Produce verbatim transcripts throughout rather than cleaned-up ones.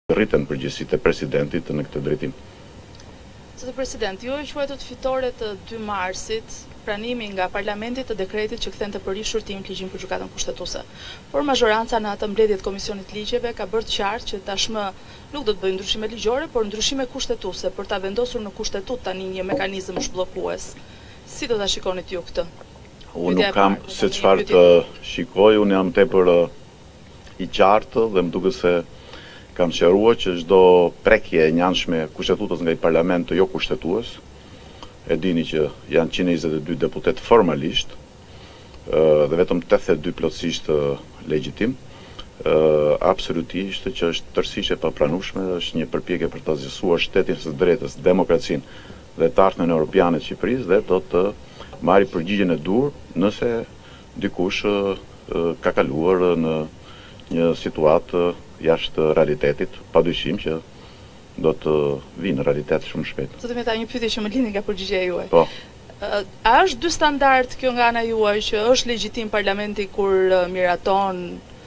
rriten përgjegjësitë e presidentit në këtë drejtim. Zoti President, ju e quajtët fitore të dy marsit pranimi nga Parlamenti të dekretit që kthente për rishurtim ligjin për gjykatën kushtetuese. Por mazhoranca në atë mbledhje të Komisionit Ligjeve ka bërë të qartë që tashmë nuk do të bëjë ndryshime ligjore, por ndryshime kushtetuese për ta vendosur në kushtetut tani një mekanizëm zhbllokues. Si do ta shikonit ju këtë? Unë nuk kam se çfarë të shikoj, unë jam tepër i qartë dhe më duket se kam sqaruar që çdo prekje e njanshme kushtetutës nga i parlament të jo kushtetues, e dini që janë njëntë e njëzet e dy deputet formalisht, dhe vetëm tetëdhjetë e dy plotësisht legjitim, absolutisht që është tërësisht e papranueshme, është një përpjekje për të zgjuar shtetin së drejtës, demokracinë dhe të ardhmen europiane të Shqipërisë dhe do të marrë përgjigjen e dur nëse dikush ka kaluar në një situatë jashtë realitetit, padyshim që do të vinë në realitet shumë shpejt. Zotë Meta, një pyetje që më lini nga përgjigjeja juaj. Po. A është dy standard kjo nga ana juaj që është legjitim parlamenti kur miraton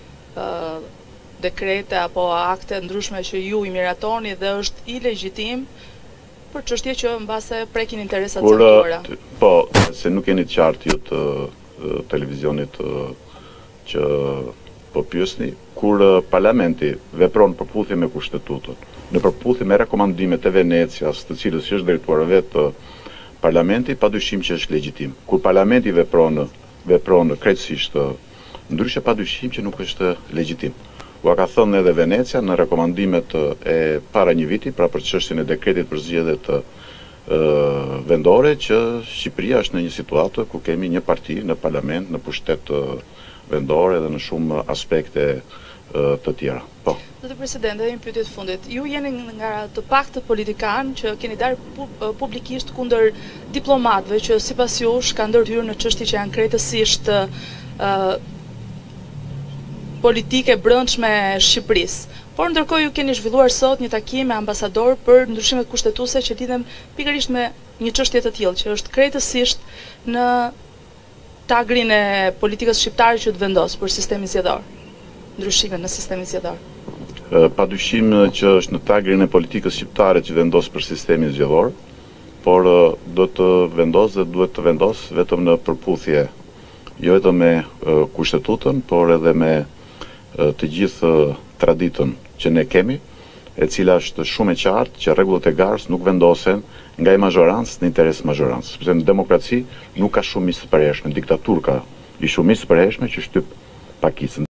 dekrete apo akte ndryshme që ju i miratoni dhe është i legjitim për çështje që mbase prekin interesat caktuara? Po, se nuk jeni të qartë ju të televizionit që po pyesni, kur parlamenti vepron përputhje me kushtetutën, në përputhje me rekomandimet e Venecias, të cilës që është drejtuar vetë parlamenti, padyshim që është legjitim. Kur parlamenti vepron vepron krejtësisht ndryshe, padyshim që nuk është legjitim. Ua ka thënë edhe Venecia në rekomandimet e para një viti, pra për çështjen e dekretit për zgjedhjet vendore, që Shqipëria është në një situatë ku kemi një parti në parlament, në pushtet vendore dhe në shumë aspekte të tjera. Po. Zotë President, edhe një pyetje të fundit. Ju jeni nga të paktët politikanë që keni dalë publikisht kundër diplomatëve që sipas jush kanë ndërhyrë në çështje që janë krejtësisht politike brendshme Shqipërisë. Por ndërkohë ju keni zhvilluar sot një takim me ambasador për ndryshimet kushtetuese që lidhen pikërisht me një çështje të tillë, që është krejtësisht në tagrin e politikës shqiptare që të vendos për sistemin zgjedhor. Ndryshime në sistemin zgjedhor. Padyshim që është në tagrin e politikës shqiptare që vendos për sistemin zgjedhor, por do të vendos dhe duhet të vendos vetëm në përputhje jo vetëm me kushtetutën, por edhe me të gjithë traditën që ne kemi, e cila është shumë e qartë që rregullat e garës nuk vendosen nga i mazhorancë në interes mazhorancës. Sepse në demokraci nuk ka shumicë të përhershme, në diktaturë ka i shumicë të përhershme që shtyp pakicën.